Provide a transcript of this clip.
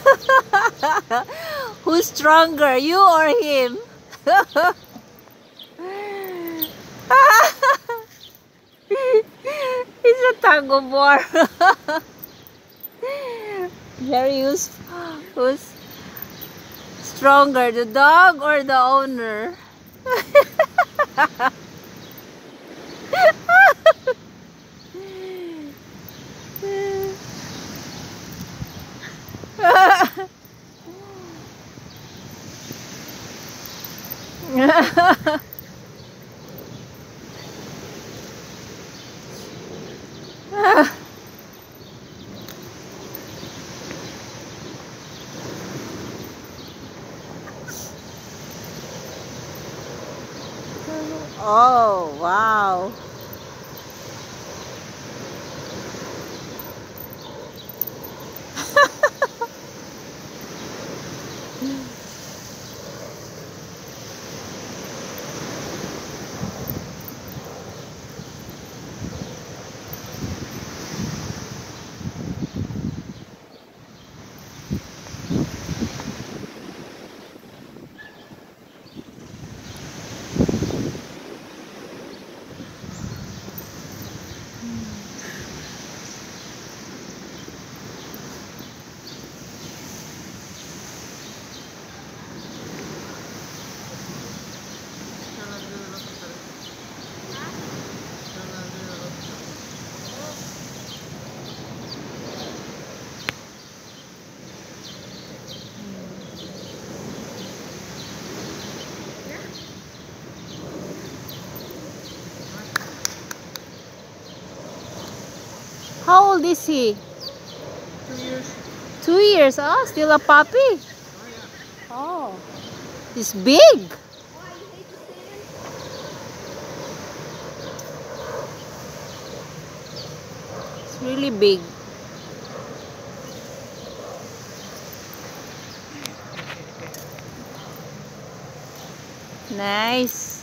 Who's stronger, you or him? It's a tug of war. Jerry, who's stronger, the dog or the owner? Oh, wow. How old is he? 2 years. 2 years? Oh, still a puppy. Oh, yeah. Oh, he's big. It's really big. Nice.